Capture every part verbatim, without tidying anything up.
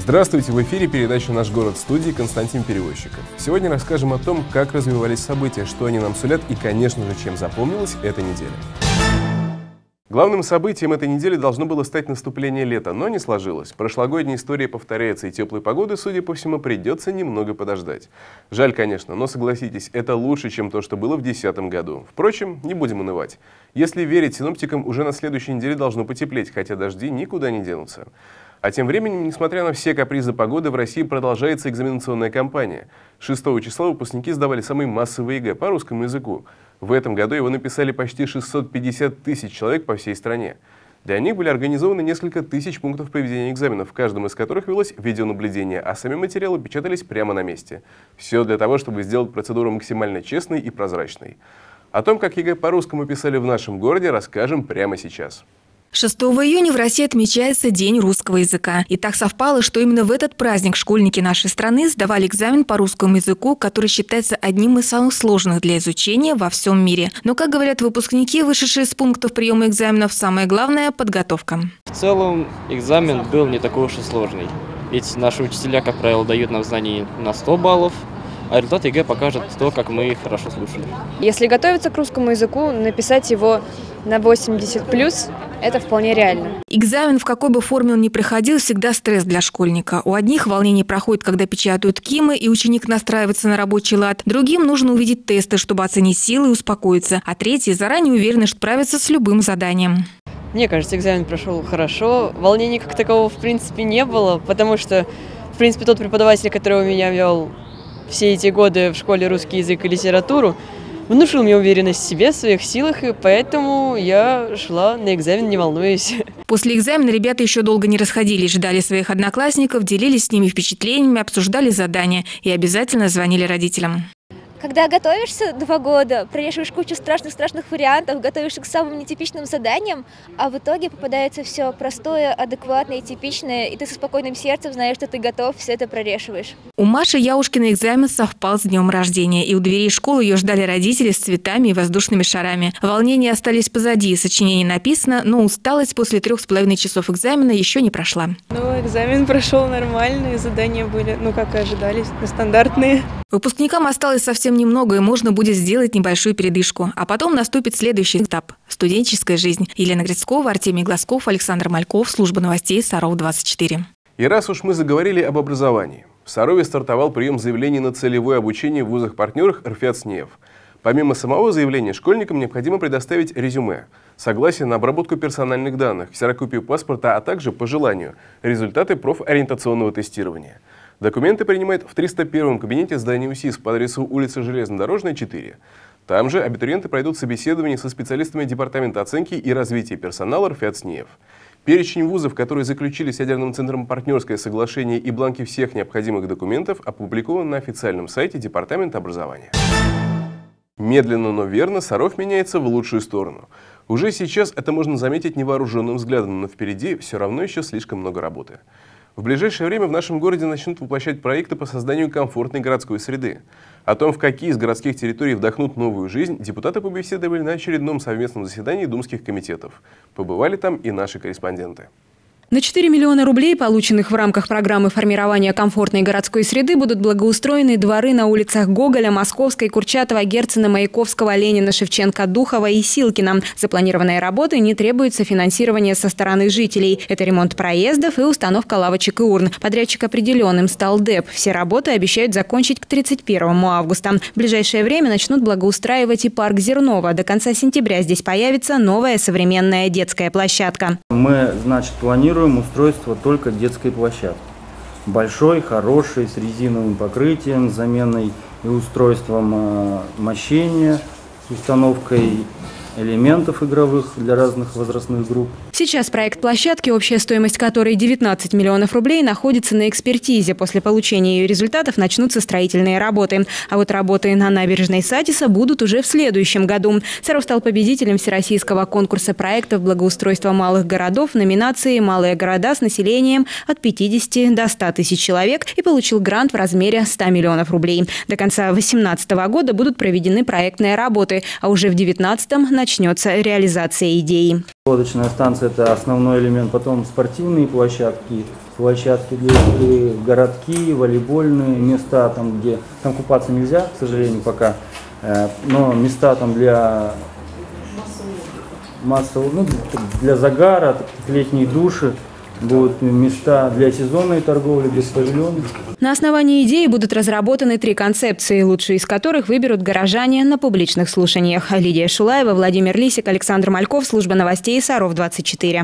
Здравствуйте! В эфире передача «Наш город», в студии Константин Перевозчиков. Сегодня расскажем о том, как развивались события, что они нам сулят и, конечно же, чем запомнилась эта неделя. Главным событием этой недели должно было стать наступление лета, но не сложилось. Прошлогодняя история повторяется, и теплой погоды, судя по всему, придется немного подождать. Жаль, конечно, но согласитесь, это лучше, чем то, что было в две тысячи десятом году. Впрочем, не будем унывать. Если верить синоптикам, уже на следующей неделе должно потеплеть, хотя дожди никуда не денутся. А тем временем, несмотря на все капризы погоды, в России продолжается экзаменационная кампания. шестого числа выпускники сдавали самый массовый ЕГЭ по русскому языку. В этом году его написали почти шестьсот пятьдесят тысяч человек по всей стране. Для них были организованы несколько тысяч пунктов проведения экзаменов, в каждом из которых велось видеонаблюдение, а сами материалы печатались прямо на месте. Все для того, чтобы сделать процедуру максимально честной и прозрачной. О том, как ЕГЭ по русскому писали в нашем городе, расскажем прямо сейчас. шестого июня в России отмечается День русского языка. И так совпало, что именно в этот праздник школьники нашей страны сдавали экзамен по русскому языку, который считается одним из самых сложных для изучения во всем мире. Но, как говорят выпускники, вышедшие с пунктов приема экзаменов, самое главное – подготовка. В целом экзамен был не такой уж и сложный. Ведь наши учителя, как правило, дают нам знаний на сто баллов, а результат ЕГЭ покажет то, как мы их хорошо слушали. Если готовиться к русскому языку, написать его на восемьдесят плюс – это вполне реально. Экзамен, в какой бы форме он ни проходил, всегда стресс для школьника. У одних волнение проходит, когда печатают КИМы, и ученик настраивается на рабочий лад. Другим нужно увидеть тесты, чтобы оценить силы и успокоиться. А третьи заранее уверены, что справятся с любым заданием. Мне кажется, экзамен прошел хорошо. Волнений как такового в принципе не было, потому что, в принципе, тот преподаватель, который у меня вел все эти годы в школе русский язык и литературу, внушил мне уверенность в себе, в своих силах, и поэтому я шла на экзамен, не волнуясь. После экзамена ребята еще долго не расходились, ждали своих одноклассников, делились с ними впечатлениями, обсуждали задания и обязательно звонили родителям. Когда готовишься два года, прорешиваешь кучу страшных-страшных вариантов, готовишься к самым нетипичным заданиям, а в итоге попадается все простое, адекватное и типичное, и ты со спокойным сердцем знаешь, что ты готов, все это прорешиваешь. У Маши Яушкиной экзамен совпал с днем рождения, и у дверей школы ее ждали родители с цветами и воздушными шарами. Волнения остались позади, сочинение написано, но усталость после трех с половиной часов экзамена еще не прошла. Ну, экзамен прошел нормально, и задания были, ну, как и ожидались, стандартные. Выпускникам осталось совсем немного, и можно будет сделать небольшую передышку. А потом наступит следующий этап – студенческая жизнь. Елена Грицкова, Артемий Глазков, Александр Мальков, служба новостей Саров двадцать четыре. И раз уж мы заговорили об образовании. В Сарове стартовал прием заявлений на целевое обучение в вузах-партнерах РФИАТ СНИЭФ. Помимо самого заявления, школьникам необходимо предоставить резюме, согласие на обработку персональных данных, ксерокопию паспорта, а также, по желанию, результаты профориентационного тестирования. Документы принимают в триста первом кабинете здания УСИС по адресу улица Железнодорожная, четыре. Там же абитуриенты пройдут собеседование со специалистами Департамента оценки и развития персонала РФИАТ СНИЭФ. Перечень вузов, которые заключили с ядерным центром партнерское соглашение, и бланки всех необходимых документов опубликован на официальном сайте Департамента образования. Медленно, но верно Саров меняется в лучшую сторону. Уже сейчас это можно заметить невооруженным взглядом, но впереди все равно еще слишком много работы. В ближайшее время в нашем городе начнут воплощать проекты по созданию комфортной городской среды. О том, в какие из городских территорий вдохнут новую жизнь, депутаты побеседовали на очередном совместном заседании думских комитетов. Побывали там и наши корреспонденты. На четыре миллиона рублей, полученных в рамках программы формирования комфортной городской среды, будут благоустроены дворы на улицах Гоголя, Московской, Курчатова, Герцена, Маяковского, Ленина, Шевченко, Духова и Силкина. Запланированные работы не требуется финансирования со стороны жителей. Это ремонт проездов и установка лавочек и урн. Подрядчик определенным стал ДЭП. Все работы обещают закончить к тридцать первому августа. В ближайшее время начнут благоустраивать и парк Зернова. До конца сентября здесь появится новая современная детская площадка. Мы, значит, планируем устройство только детской площадки. Большой, хороший, с резиновым покрытием, с заменой и устройством э, мощения, с установкой элементов игровых для разных возрастных групп. Сейчас проект площадки, общая стоимость которой девятнадцать миллионов рублей, находится на экспертизе. После получения ее результатов начнутся строительные работы. А вот работы на набережной Сатиса будут уже в следующем году. Саров стал победителем всероссийского конкурса проектов благоустройства малых городов в номинации «Малые города с населением от пятидесяти до ста тысяч человек» и получил грант в размере ста миллионов рублей. До конца две тысячи восемнадцатого года будут проведены проектные работы, а уже в две тысячи девятнадцатом начнется реализация идеи. Лодочная станция – это основной элемент, потом спортивные площадки, площадки для игры, городки, волейбольные места, там, где там купаться нельзя, к сожалению, пока, но места там для массового, ну, для загара, летние души. Будут места для сезонной торговли, без павильонов. На основании идеи будут разработаны три концепции, лучшие из которых выберут горожане на публичных слушаниях. Лидия Шулаева, Владимир Лисик, Александр Мальков, служба новостей Саров двадцать четыре.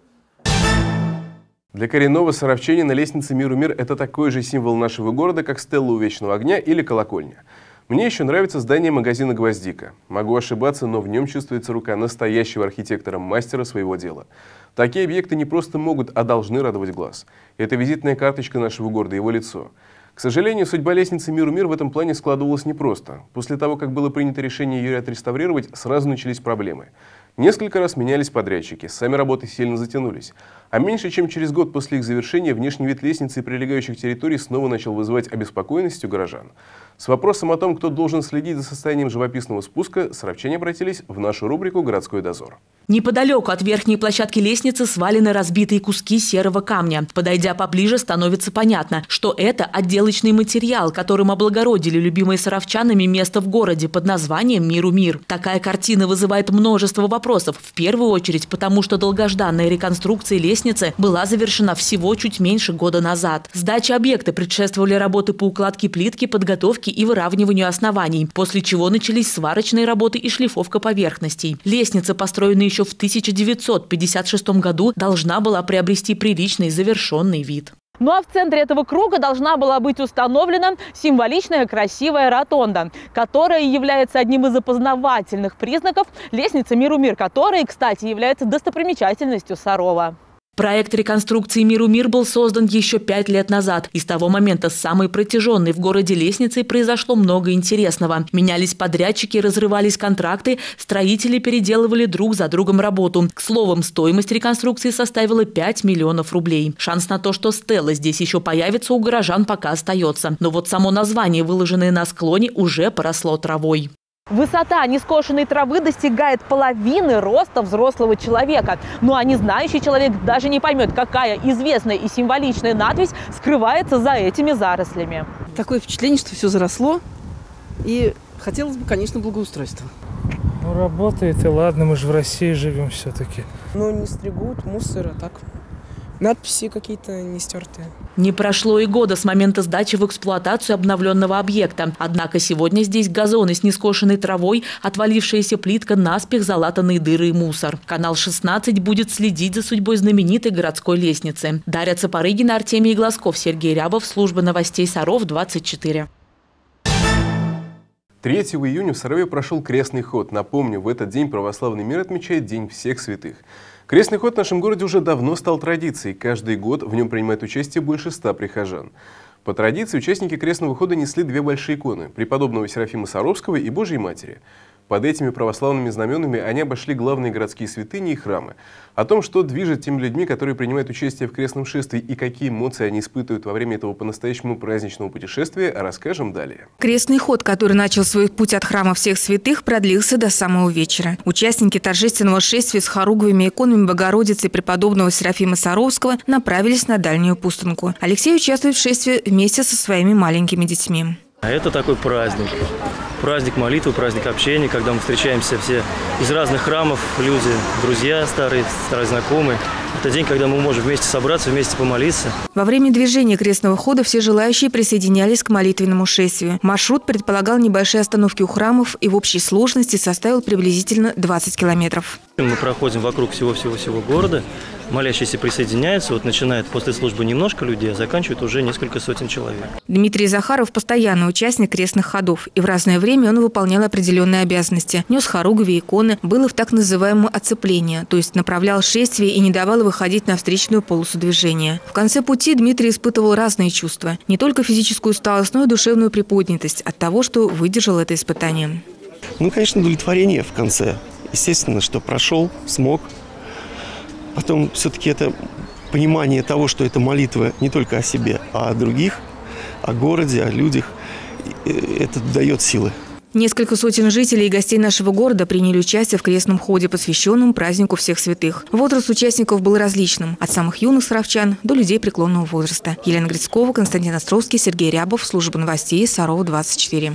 Для коренного саровчанина лестница «Миру-мир» – это такой же символ нашего города, как стелла у Вечного огня или колокольня. Мне еще нравится здание магазина «Гвоздика». Могу ошибаться, но в нем чувствуется рука настоящего архитектора-мастера своего дела. Такие объекты не просто могут, а должны радовать глаз. Это визитная карточка нашего города, его лицо. К сожалению, судьба лестницы «Миру-мир» в этом плане складывалась непросто. После того, как было принято решение ее отреставрировать, сразу начались проблемы. Несколько раз менялись подрядчики, сами работы сильно затянулись. А меньше чем через год после их завершения внешний вид лестницы и прилегающих территорий снова начал вызывать обеспокоенность у горожан. С вопросом о том, кто должен следить за состоянием живописного спуска, саровчане обратились в нашу рубрику «Городской дозор». Неподалеку от верхней площадки лестницы свалены разбитые куски серого камня. Подойдя поближе, становится понятно, что это отделочный материал, которым облагородили любимые саровчанами место в городе под названием «Миру-мир». Такая картина вызывает множество вопросов. В первую очередь потому, что долгожданная реконструкция лестницы была завершена всего чуть меньше года назад. Сдаче объекта предшествовали работы по укладке плитки, подготовке и выравниванию оснований, после чего начались сварочные работы и шлифовка поверхностей. Лестница, построенная еще в тысяча девятьсот пятьдесят шестом году, должна была приобрести приличный завершенный вид. Ну а в центре этого круга должна была быть установлена символичная красивая ротонда, которая является одним из опознавательных признаков лестницы «Миру-мир», которая, кстати, является достопримечательностью Сарова. Проект реконструкции «Миру-мир» был создан еще пять лет назад. И с того момента с самой протяженной в городе лестницей произошло много интересного. Менялись подрядчики, разрывались контракты, строители переделывали друг за другом работу. К слову, стоимость реконструкции составила пять миллионов рублей. Шанс на то, что стелла здесь еще появится, у горожан пока остается. Но вот само название, выложенное на склоне, уже поросло травой. Высота нескошенной травы достигает половины роста взрослого человека. Ну а не знающий человек даже не поймет, какая известная и символичная надпись скрывается за этими зарослями. Такое впечатление, что все заросло, и хотелось бы, конечно, благоустройства. Ну, работает, и ладно, мы же в России живем все-таки. Ну, не стригут, мусор, а так надписи какие-то не стертые. Не прошло и года с момента сдачи в эксплуатацию обновленного объекта. Однако сегодня здесь газоны с нескошенной травой, отвалившаяся плитка, наспех залатанные дыры и мусор. Канал шестнадцать будет следить за судьбой знаменитой городской лестницы. Дарья Цапарыгина, Артемий Глазков, Сергей Рябов, служба новостей Саров двадцать четыре. третьего июня в Сарове прошел крестный ход. Напомню, в этот день православный мир отмечает День всех святых. Крестный ход в нашем городе уже давно стал традицией. Каждый год в нем принимает участие больше ста прихожан. По традиции участники крестного хода несли две большие иконы – преподобного Серафима Саровского и Божьей Матери. Под этими православными знаменами они обошли главные городские святыни и храмы. О том, что движет теми людьми, которые принимают участие в крестном шествии, и какие эмоции они испытывают во время этого по-настоящему праздничного путешествия, расскажем далее. Крестный ход, который начал свой путь от храма всех святых, продлился до самого вечера. Участники торжественного шествия с хоругвыми иконами Богородицы и преподобного Серафима Саровского направились на дальнюю пустынку. Алексей участвует в шествии вместе со своими маленькими детьми. Это такой праздник. Праздник молитвы, праздник общения, когда мы встречаемся все из разных храмов, люди, друзья старые, старые знакомые. Это день, когда мы можем вместе собраться, вместе помолиться. Во время движения крестного хода все желающие присоединялись к молитвенному шествию. Маршрут предполагал небольшие остановки у храмов и в общей сложности составил приблизительно двадцать километров. Мы проходим вокруг всего-всего-всего города. Молящиеся присоединяются, вот начинает после службы немножко людей, а заканчивает уже несколько сотен человек. Дмитрий Захаров – постоянный участник крестных ходов, и в разное время он выполнял определенные обязанности. Нес хоругви, иконы, был в так называемом оцеплении, то есть направлял шествие и не давал выходить на встречную полосу движения. В конце пути Дмитрий испытывал разные чувства. Не только физическую усталость, но и душевную приподнятость от того, что выдержал это испытание. Ну, конечно, удовлетворение в конце. Естественно, что прошел, смог. Потом все-таки это понимание того, что это молитва не только о себе, а о других, о городе, о людях. Это дает силы. Несколько сотен жителей и гостей нашего города приняли участие в крестном ходе, посвященном празднику всех святых. Возраст участников был различным – от самых юных саровчан до людей преклонного возраста. Елена Грицкова, Константин Островский, Сергей Рябов, служба новостей, Сарова двадцать четыре.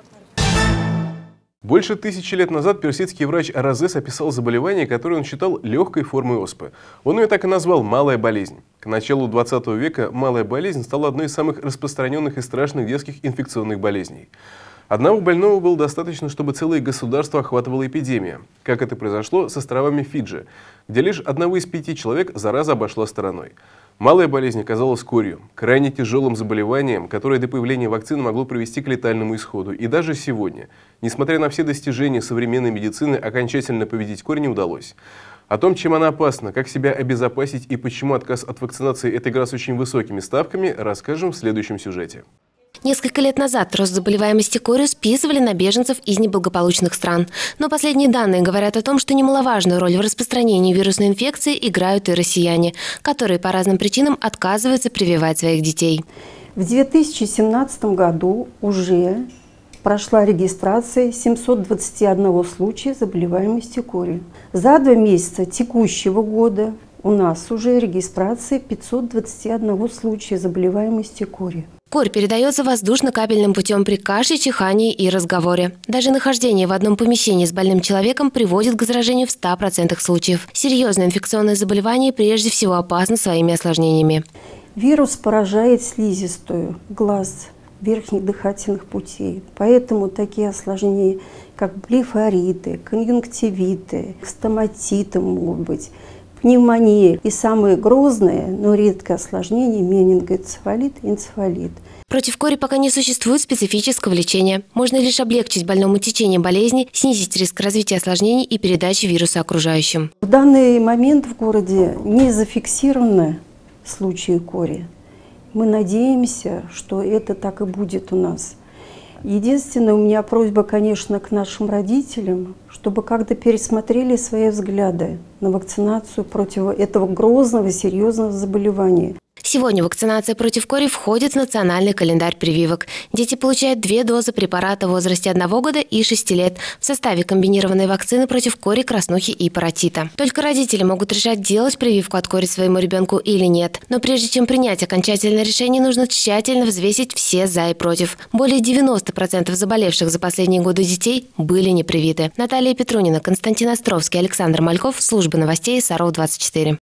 Больше тысячи лет назад персидский врач Аразес описал заболевание, которое он считал легкой формой оспы. Он ее так и назвал «малая болезнь». К началу двадцатого века малая болезнь стала одной из самых распространенных и страшных детских инфекционных болезней. Одного больного было достаточно, чтобы целое государство охватывала эпидемия, как это произошло с островами Фиджи, где лишь одного из пяти человек зараза обошла стороной. Малая болезнь оказалась корью, крайне тяжелым заболеванием, которое до появления вакцины могло привести к летальному исходу. И даже сегодня, несмотря на все достижения современной медицины, окончательно победить корь не удалось. О том, чем она опасна, как себя обезопасить и почему отказ от вакцинации – это игра с очень высокими ставками, расскажем в следующем сюжете. Несколько лет назад рост заболеваемости корью списывали на беженцев из неблагополучных стран. Но последние данные говорят о том, что немаловажную роль в распространении вирусной инфекции играют и россияне, которые по разным причинам отказываются прививать своих детей. В две тысячи семнадцатом году уже прошла регистрация семисот двадцати одного случая заболеваемости корью. За два месяца текущего года у нас уже регистрация пятисот двадцати одного случая заболеваемости корью. Корь передается воздушно-капельным путем при кашле, чихании и разговоре. Даже нахождение в одном помещении с больным человеком приводит к заражению в ста процентах случаев. Серьезное инфекционное заболевание прежде всего опасно своими осложнениями. Вирус поражает слизистую, глаз, верхних дыхательных путей. Поэтому такие осложнения, как блефориты, конъюнктивиты, стоматиты могут быть, пневмония и самые грозные, но редкое осложнение – менингоэнцефалит и энцефалит. Против кори пока не существует специфического лечения. Можно лишь облегчить больному течение болезни, снизить риск развития осложнений и передачи вируса окружающим. В данный момент в городе не зафиксированы случаи кори. Мы надеемся, что это так и будет у нас. Единственное, у меня просьба, конечно, к нашим родителям, чтобы как-то пересмотрели свои взгляды на вакцинацию против этого грозного, серьезного заболевания. Сегодня вакцинация против кори входит в национальный календарь прививок. Дети получают две дозы препарата в возрасте одного года и шести лет в составе комбинированной вакцины против кори, краснухи и паротита. Только родители могут решать, делать прививку от кори своему ребенку или нет. Но прежде чем принять окончательное решение, нужно тщательно взвесить все «за» и «против». Более девяноста процентов заболевших за последние годы детей были не привиты. Наталья Петрунина, Константин Островский, Александр Мальков, служба новостей, Сарова двадцать четыре.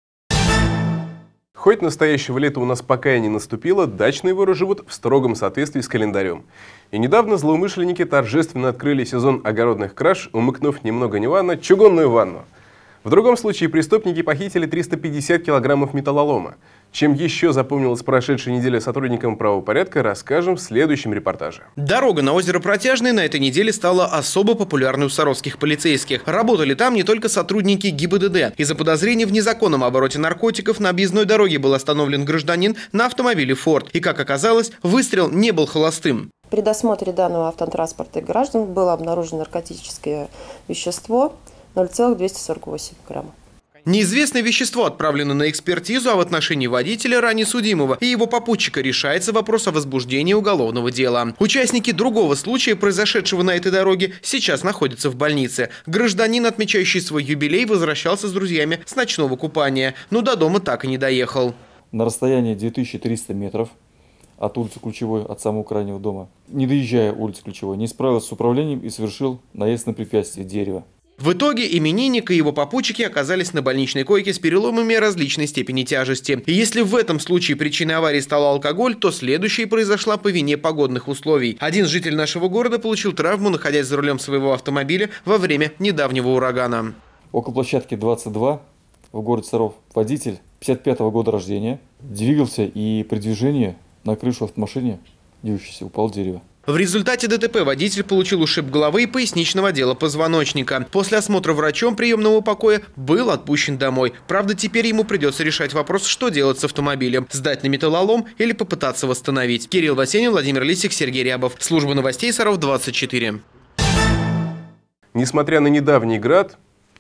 Хоть настоящего лета у нас пока и не наступило, дачные воры живут в строгом соответствии с календарем. И недавно злоумышленники торжественно открыли сезон огородных краж, умыкнув ни много ни мало чугунную ванну. В другом случае преступники похитили триста пятьдесят килограммов металлолома. Чем еще запомнилась прошедшая неделя сотрудникам правопорядка, расскажем в следующем репортаже. Дорога на озеро Протяжное на этой неделе стала особо популярной у саровских полицейских. Работали там не только сотрудники ГИБДД. Из-за подозрений в незаконном обороте наркотиков на объездной дороге был остановлен гражданин на автомобиле «Форд». И, как оказалось, выстрел не был холостым. При досмотре данного автотранспорта и граждан было обнаружено наркотическое вещество ноль целых двести сорок восемь грамма. Неизвестное вещество отправлено на экспертизу, а в отношении водителя, ранее судимого, и его попутчика решается вопрос о возбуждении уголовного дела. Участники другого случая, произошедшего на этой дороге, сейчас находятся в больнице. Гражданин, отмечающий свой юбилей, возвращался с друзьями с ночного купания, но до дома так и не доехал. На расстоянии две тысячи триста метров от улицы Ключевой, от самого крайнего дома, не доезжая улицы Ключевой, не справился с управлением и совершил наезд на препятствие дерева. В итоге именинник и его попутчики оказались на больничной койке с переломами различной степени тяжести. И если в этом случае причиной аварии стал алкоголь, то следующая произошла по вине погодных условий. Один житель нашего города получил травму, находясь за рулем своего автомобиля во время недавнего урагана. Около площадки двадцать два в городе Саров водитель пятьдесят пятого года рождения двигался и при движении на крышу автомашины, движущейся, упал дерево. В результате ДТП водитель получил ушиб головы и поясничного отдела позвоночника. После осмотра врачом приемного покоя был отпущен домой. Правда, теперь ему придется решать вопрос, что делать с автомобилем. Сдать на металлолом или попытаться восстановить. Кирилл Васенин, Владимир Лисик, Сергей Рябов. Служба новостей, Саров двадцать четыре. Несмотря на недавний град,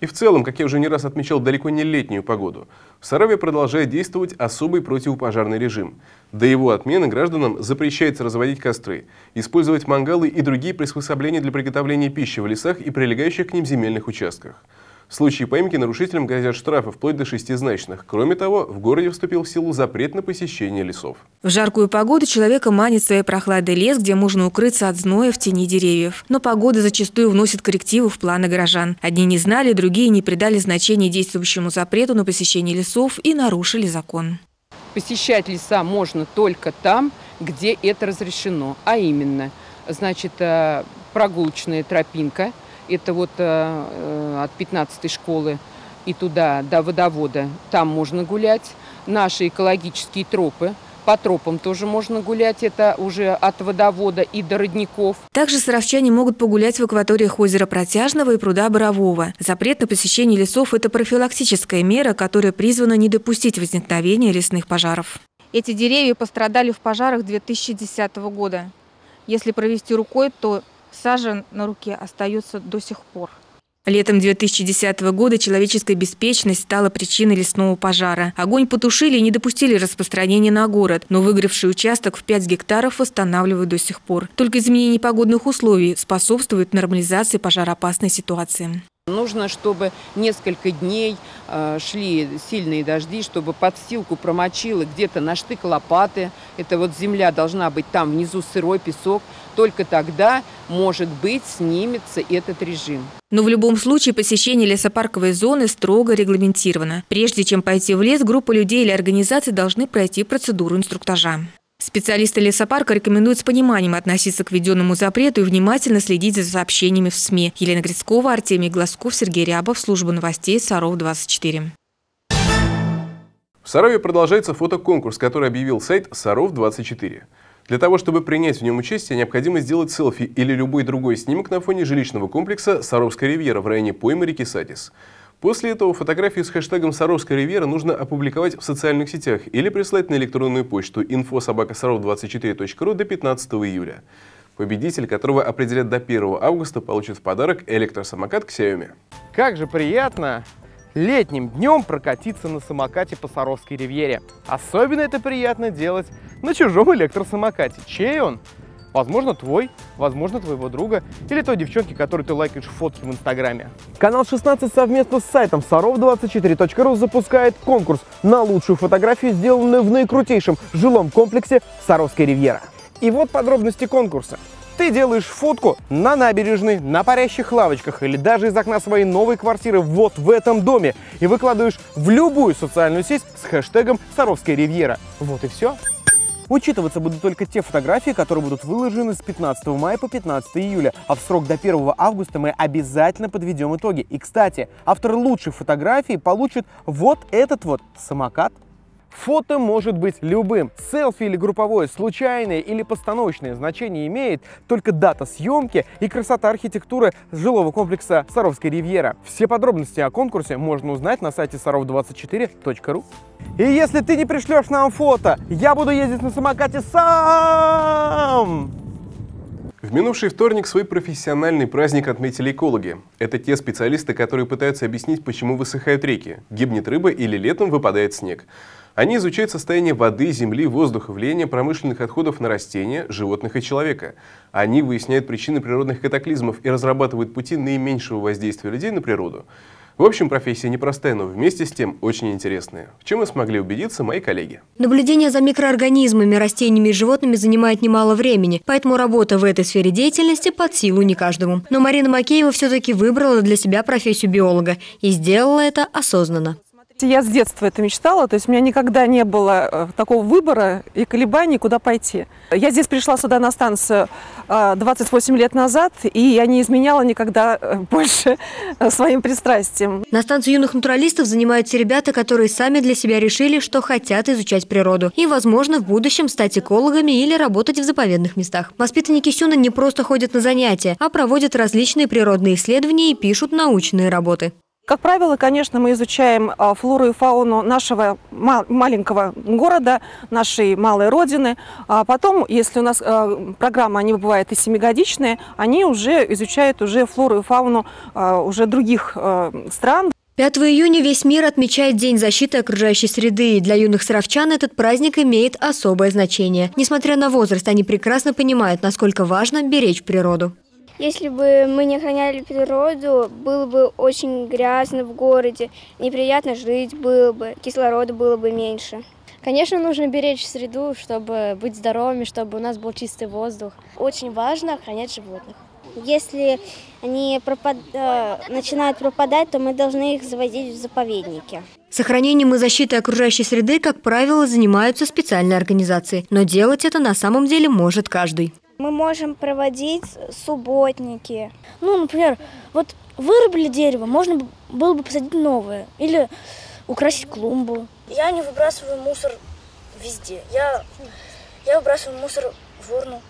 И в целом, как я уже не раз отмечал, далеко не летнюю погоду. В Сарове продолжает действовать особый противопожарный режим. До его отмены гражданам запрещается разводить костры, использовать мангалы и другие приспособления для приготовления пищи в лесах и прилегающих к ним земельных участках. В случае поимки нарушителям грозят штрафы вплоть до шестизначных. Кроме того, в городе вступил в силу запрет на посещение лесов. В жаркую погоду человека манит своей прохладой лес, где можно укрыться от зноя в тени деревьев. Но погода зачастую вносит коррективы в планы горожан. Одни не знали, другие не придали значения действующему запрету на посещение лесов и нарушили закон. Посещать леса можно только там, где это разрешено. А именно, значит, прогулочная тропинка. Это вот э, от пятнадцатой школы и туда, до водовода, там можно гулять. Наши экологические тропы, по тропам тоже можно гулять, это уже от водовода и до родников. Также саровчане могут погулять в акваториях озера Протяжного и пруда Борового. Запрет на посещение лесов – это профилактическая мера, которая призвана не допустить возникновения лесных пожаров. Эти деревья пострадали в пожарах две тысячи десятого года. Если провести рукой, то сажа на руке остается до сих пор. Летом две тысячи десятого года человеческая беспечность стала причиной лесного пожара. Огонь потушили и не допустили распространения на город, но выгоревший участок в пять гектаров восстанавливают до сих пор. Только изменение погодных условий способствует нормализации пожароопасной ситуации. Нужно, чтобы несколько дней э, шли сильные дожди, чтобы подстилку промочило, где-то на штык лопаты. Это вот земля должна быть там внизу, сырой песок. Только тогда, может быть, снимется этот режим. Но в любом случае посещение лесопарковой зоны строго регламентировано. Прежде чем пойти в лес, группа людей или организаций должны пройти процедуру инструктажа. Специалисты лесопарка рекомендуют с пониманием относиться к введенному запрету и внимательно следить за сообщениями в СМИ. Елена Грицкова, Артемий Глазков, Сергей Рябов, служба новостей Саров двадцать четыре. В Сарове продолжается фотоконкурс, который объявил сайт Саров двадцать четыре. Для того, чтобы принять в нем участие, необходимо сделать селфи или любой другой снимок на фоне жилищного комплекса «Саровская ривьера» в районе поймы реки Сатис. После этого фотографию с хэштегом «Саровская ривьера» нужно опубликовать в социальных сетях или прислать на электронную почту инфо собака саров двадцать четыре точка ру до пятнадцатого июля. Победитель, которого определят до первого августа, получит в подарок электросамокат Xiaomi. Как же приятно летним днем прокатиться на самокате по Саровской ривьере. Особенно это приятно делать на чужом электросамокате. Чей он? Возможно, твой, возможно, твоего друга или той девчонки, которой ты лайкаешь фотки в Инстаграме. Канал шестнадцать совместно с сайтом саров двадцать четыре точка ру запускает конкурс на лучшую фотографию, сделанную в наикрутейшем жилом комплексе Саровская ривьера. И вот подробности конкурса. Ты делаешь фотку на набережной, на парящих лавочках или даже из окна своей новой квартиры вот в этом доме и выкладываешь в любую социальную сеть с хэштегом «Саровская ривьера». Вот и все. Учитываться будут только те фотографии, которые будут выложены с пятнадцатого мая по пятнадцатое июля, а в срок до первого августа мы обязательно подведем итоги. И, кстати, автор лучшей фотографии получит вот этот вот самокат. Фото может быть любым. Селфи или групповое, случайное или постановочное значение имеет только дата съемки и красота архитектуры жилого комплекса Саровская ривьера. Все подробности о конкурсе можно узнать на сайте саров двадцать четыре точка ру. И если ты не пришлешь нам фото, я буду ездить на самокате сам! В минувший вторник свой профессиональный праздник отметили экологи. Это те специалисты, которые пытаются объяснить, почему высыхают реки, гибнет рыба или летом выпадает снег. Они изучают состояние воды, земли, воздуха, влияние промышленных отходов на растения, животных и человека. Они выясняют причины природных катаклизмов и разрабатывают пути наименьшего воздействия людей на природу. В общем, профессия непростая, но вместе с тем очень интересная. В чем мы смогли убедиться мои коллеги. Наблюдение за микроорганизмами, растениями и животными занимает немало времени, поэтому работа в этой сфере деятельности под силу не каждому. Но Марина Макеева все-таки выбрала для себя профессию биолога и сделала это осознанно. Я с детства это мечтала, то есть у меня никогда не было такого выбора и колебаний, куда пойти. Я здесь пришла сюда на станцию двадцать восемь лет назад, и я не изменяла никогда больше своим пристрастием. На станции юных натуралистов занимаются ребята, которые сами для себя решили, что хотят изучать природу. И, возможно, в будущем стать экологами или работать в заповедных местах. Воспитанники Сюна не просто ходят на занятия, а проводят различные природные исследования и пишут научные работы. Как правило, конечно, мы изучаем флору и фауну нашего маленького города, нашей малой родины. А потом, если у нас программа, они бывают и семигодичные, они уже изучают уже флору и фауну уже других стран. пятого июня весь мир отмечает День защиты окружающей среды, и для юных саровчан этот праздник имеет особое значение. Несмотря на возраст, они прекрасно понимают, насколько важно беречь природу. Если бы мы не охраняли природу, было бы очень грязно в городе, неприятно жить было бы, кислорода было бы меньше. Конечно, нужно беречь среду, чтобы быть здоровыми, чтобы у нас был чистый воздух. Очень важно охранять животных. Если они пропад... начинают пропадать, то мы должны их завозить в заповедники. Сохранением и защитой окружающей среды, как правило, занимаются специальные организации. Но делать это на самом деле может каждый. Мы можем проводить субботники. Ну, например, вот вырубили дерево, можно было бы посадить новое. Или украсить клумбу. Я не выбрасываю мусор везде. Я, я выбрасываю мусор в урну.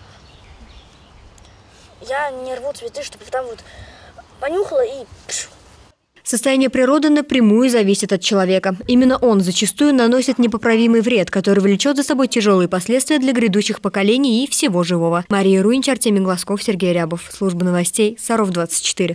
Я не рву цветы, чтобы там вот понюхала и... Состояние природы напрямую зависит от человека. Именно он зачастую наносит непоправимый вред, который влечет за собой тяжелые последствия для грядущих поколений и всего живого. Мария Руинч, Артемий Глазков, Сергей Рябов. Служба новостей Саров двадцать четыре.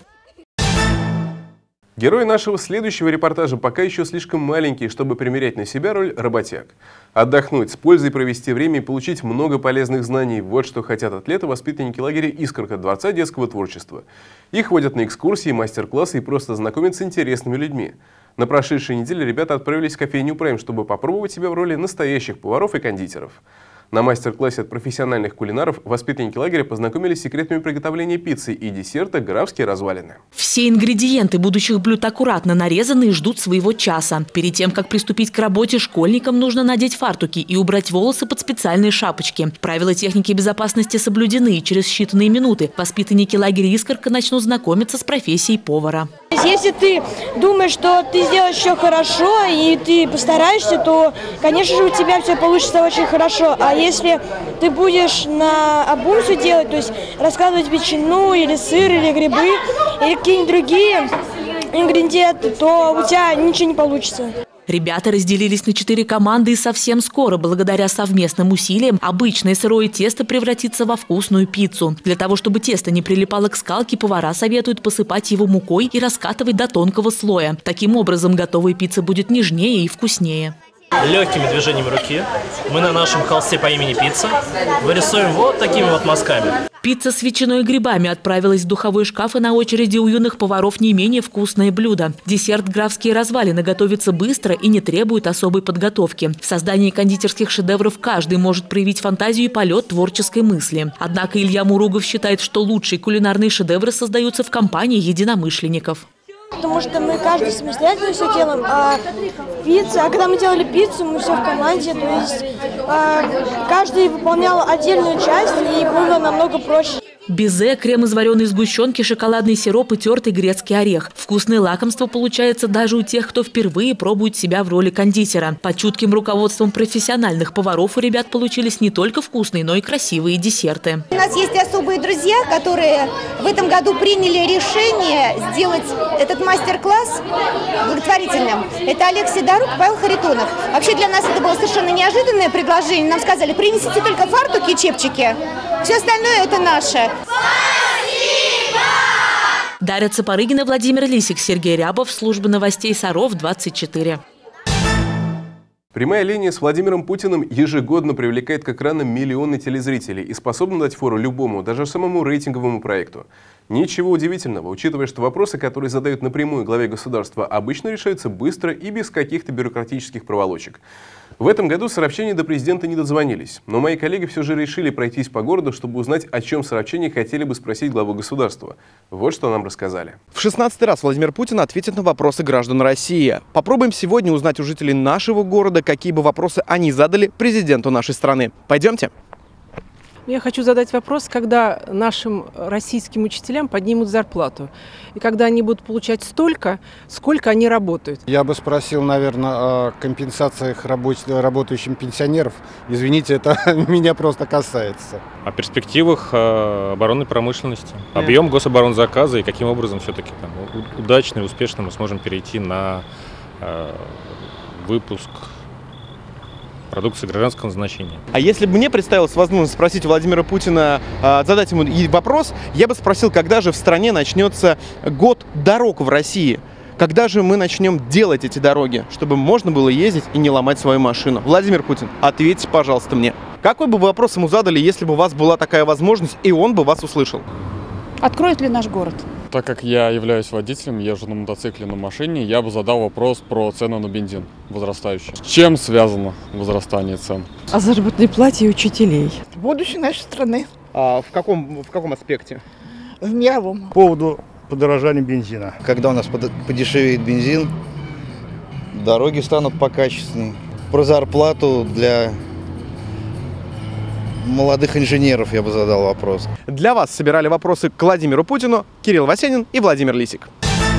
Герои нашего следующего репортажа пока еще слишком маленькие, чтобы примерять на себя роль работяг. Отдохнуть, с пользой провести время и получить много полезных знаний – вот что хотят атлеты, воспитанники лагеря «Искорка» Дворца детского творчества. Их водят на экскурсии, мастер-классы и просто знакомят с интересными людьми. На прошедшей неделе ребята отправились в кофейню «Прайм», чтобы попробовать себя в роли настоящих поваров и кондитеров. На мастер-классе от профессиональных кулинаров воспитанники лагеря познакомились с секретами приготовления пиццы и десерта «Графские развалины». Все ингредиенты будущих блюд аккуратно нарезаны и ждут своего часа. Перед тем, как приступить к работе, школьникам нужно надеть фартуки и убрать волосы под специальные шапочки. Правила техники безопасности соблюдены, и через считанные минуты воспитанники лагеря «Искорка» начнут знакомиться с профессией повара. Если ты думаешь, что ты сделаешь все хорошо и ты постараешься, то, конечно же, у тебя все получится очень хорошо. А если ты будешь на обум все делать, то есть раскладывать ветчину или сыр, или грибы, или какие-нибудь другие ингредиенты, то у тебя ничего не получится. Ребята разделились на четыре команды, и совсем скоро, благодаря совместным усилиям, обычное сырое тесто превратится во вкусную пиццу. Для того, чтобы тесто не прилипало к скалке, повара советуют посыпать его мукой и раскатывать до тонкого слоя. Таким образом, готовая пицца будет нежнее и вкуснее. Легкими движениями руки мы на нашем холсте по имени пицца вырисуем вот такими вот мазками. Пицца с ветчиной и грибами отправилась в духовой шкаф, и на очереди у юных поваров не менее вкусное блюдо. Десерт «Графские развалины» готовится быстро и не требует особой подготовки. В создании кондитерских шедевров каждый может проявить фантазию и полет творческой мысли. Однако Илья Муругов считает, что лучшие кулинарные шедевры создаются в компании единомышленников. Потому что мы каждый самостоятельно все делаем, а пицца, а когда мы делали пиццу, мы все в команде, то есть а, каждый выполнял отдельную часть, и было намного проще. Безе, крем из вареной сгущенки, шоколадный сироп и тертый грецкий орех. Вкусное лакомство получается даже у тех, кто впервые пробует себя в роли кондитера. Под чутким руководством профессиональных поваров у ребят получились не только вкусные, но и красивые десерты. У нас есть особые друзья, которые в этом году приняли решение сделать этот мастер-класс благотворительным. Это Олег Сидорук и Павел Харитонов. Вообще для нас это было совершенно неожиданное предложение. Нам сказали, принесите только фартуки и чепчики, все остальное это наше. Спасибо! Дарья Цапарыгина, Владимир Лисик, Сергей Рябов, служба новостей Саров двадцать четыре. Прямая линия с Владимиром Путиным ежегодно привлекает к экранам миллионы телезрителей и способна дать фору любому, даже самому рейтинговому проекту. Ничего удивительного, учитывая, что вопросы, которые задают напрямую главе государства, обычно решаются быстро и без каких-то бюрократических проволочек. В этом году саровчане до президента не дозвонились, но мои коллеги все же решили пройтись по городу, чтобы узнать, о чем саровчане хотели бы спросить главу государства. Вот что нам рассказали. В шестнадцатый раз Владимир Путин ответит на вопросы граждан России. Попробуем сегодня узнать у жителей нашего города, какие бы вопросы они задали президенту нашей страны. Пойдемте. Я хочу задать вопрос, когда нашим российским учителям поднимут зарплату, и когда они будут получать столько, сколько они работают. Я бы спросил, наверное, о компенсациях рабоч... работающим пенсионеров. Извините, это меня просто касается. О перспективах оборонной промышленности, да. Объем гособоронзаказа и каким образом все-таки там, удачно и успешно мы сможем перейти на э, выпуск продукции гражданского назначения. А если бы мне представилась возможность спросить Владимира Путина, э, задать ему вопрос, я бы спросил, когда же в стране начнется год дорог в России? Когда же мы начнем делать эти дороги, чтобы можно было ездить и не ломать свою машину? Владимир Путин, ответьте, пожалуйста, мне. Какой бы вы вопрос ему задали, если бы у вас была такая возможность, и он бы вас услышал? Откроет ли наш город? Так как я являюсь водителем, езжу на мотоцикле, на машине, я бы задал вопрос про цену на бензин возрастающие. С чем связано возрастание цен? О заработной плате и учителей. Будущее нашей страны. А в каком, в каком аспекте? В мировом. По поводу подорожания бензина. Когда у нас подешевеет бензин, дороги станут покачественнее. Про зарплату для молодых инженеров я бы задал вопрос. Для вас собирали вопросы к Владимиру Путину Кирилл Васянин и Владимир Лисик.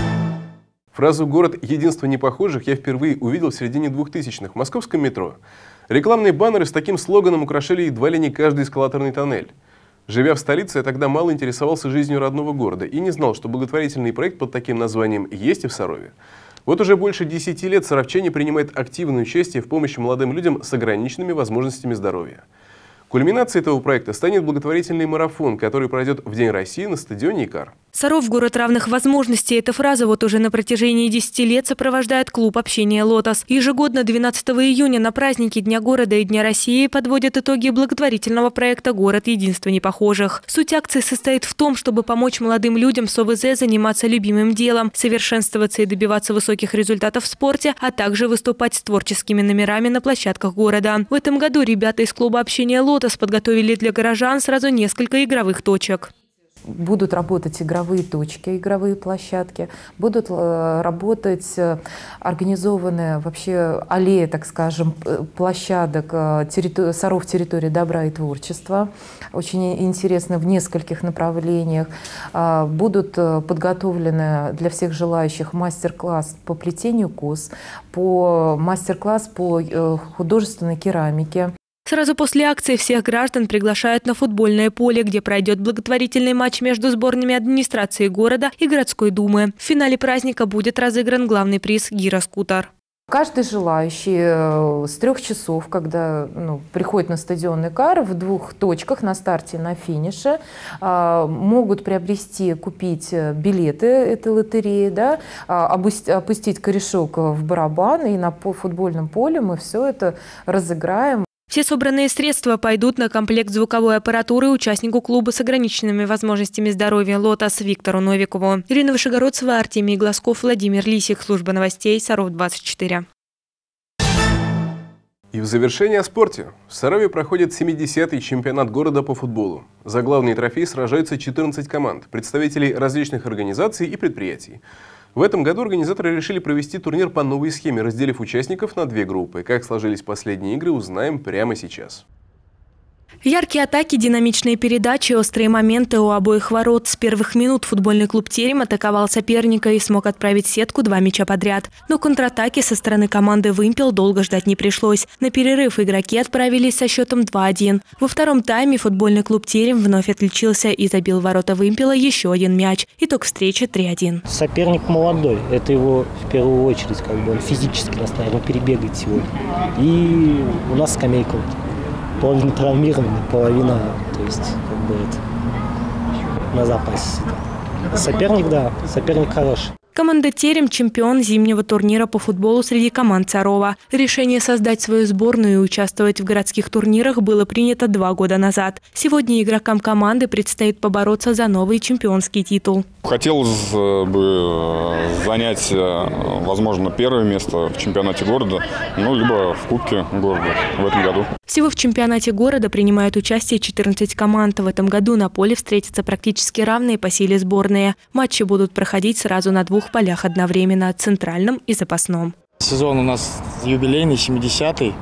Фразу «город единства непохожих» я впервые увидел в середине двухтысячных в московском метро. Рекламные баннеры с таким слоганом украшали едва ли не каждый эскалаторный тоннель. Живя в столице, я тогда мало интересовался жизнью родного города и не знал, что благотворительный проект под таким названием есть и в Сарове. Вот уже больше десяти лет саровчане принимают активное участие в помощи молодым людям с ограниченными возможностями здоровья. Кульминацией этого проекта станет благотворительный марафон, который пройдет в День России на стадионе «Икар». Саров – город равных возможностей. Эта фраза вот уже на протяжении десяти лет сопровождает клуб общения «Лотос». Ежегодно двенадцатого июня на праздники Дня города и Дня России подводят итоги благотворительного проекта «Город единства непохожих». Суть акции состоит в том, чтобы помочь молодым людям с О В З заниматься любимым делом, совершенствоваться и добиваться высоких результатов в спорте, а также выступать с творческими номерами на площадках города. В этом году ребята из клуба общения «Лотос» подготовили для горожан сразу несколько игровых точек. Будут работать игровые точки, игровые площадки, будут работать организованные вообще аллеи, так скажем, площадок территори- Саров территории добра и творчества. Очень интересно в нескольких направлениях. Будут подготовлены для всех желающих мастер-класс по плетению кос, по мастер-класс по художественной керамике. Сразу после акции всех граждан приглашают на футбольное поле, где пройдет благотворительный матч между сборными администрации города и городской думы. В финале праздника будет разыгран главный приз гироскутер. Каждый желающий с трех часов, когда ну, приходит на стадион «Икар», в двух точках, на старте и на финише, могут приобрести, купить билеты этой лотереи, да, опустить корешок в барабан, и на футбольном поле мы все это разыграем. Все собранные средства пойдут на комплект звуковой аппаратуры участнику клуба с ограниченными возможностями здоровья «Лотос» Виктору Новикову. Ирина Вышегородцева, Артемий Глазков, Владимир Лисик. Служба новостей Саров двадцать четыре. И в завершение о спорте. В Сарове проходит семидесятый чемпионат города по футболу. За главный трофей сражаются четырнадцать команд, представителей различных организаций и предприятий. В этом году организаторы решили провести турнир по новой схеме, разделив участников на две группы. Как сложились последние игры, узнаем прямо сейчас. Яркие атаки, динамичные передачи, острые моменты у обоих ворот. С первых минут футбольный клуб «Терем» атаковал соперника и смог отправить в сетку два мяча подряд. Но контратаки со стороны команды «Вымпел» долго ждать не пришлось. На перерыв игроки отправились со счетом два один. Во втором тайме футбольный клуб «Терем» вновь отличился и забил в ворота «Вымпела» еще один мяч. Итог встречи три один. Соперник молодой. Это его в первую очередь, как бы он физически настроен, он перебегает сегодня. И у нас скамейка. Половина травмирована, половина, то есть, как бы это, на запасе. Соперник, да, соперник хороший. Команда «Терем» – чемпион зимнего турнира по футболу среди команд Сарова. Решение создать свою сборную и участвовать в городских турнирах было принято два года назад. Сегодня игрокам команды предстоит побороться за новый чемпионский титул. Хотелось бы занять, возможно, первое место в чемпионате города, ну, либо в Кубке города в этом году. Всего в чемпионате города принимают участие четырнадцать команд. В этом году на поле встретятся практически равные по силе сборные. Матчи будут проходить сразу на двух полях одновременно – центральном и запасном. Сезон у нас юбилейный, семидесятый.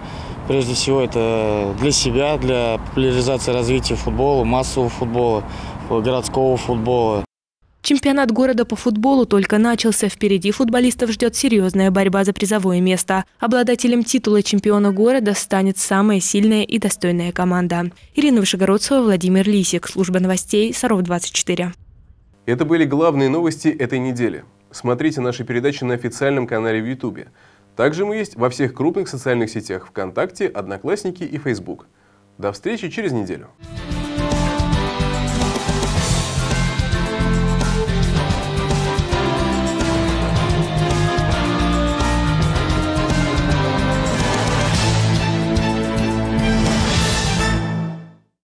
Прежде всего, это для себя, для популяризации развития футбола, массового футбола, городского футбола. Чемпионат города по футболу только начался. Впереди футболистов ждет серьезная борьба за призовое место. Обладателем титула чемпиона города станет самая сильная и достойная команда. Ирина Вышегородцева, Владимир Лисик. Служба новостей Саров двадцать четыре. Это были главные новости этой недели. Смотрите наши передачи на официальном канале в Ютубе. Также мы есть во всех крупных социальных сетях ВКонтакте, Одноклассники и Фейсбук. До встречи через неделю.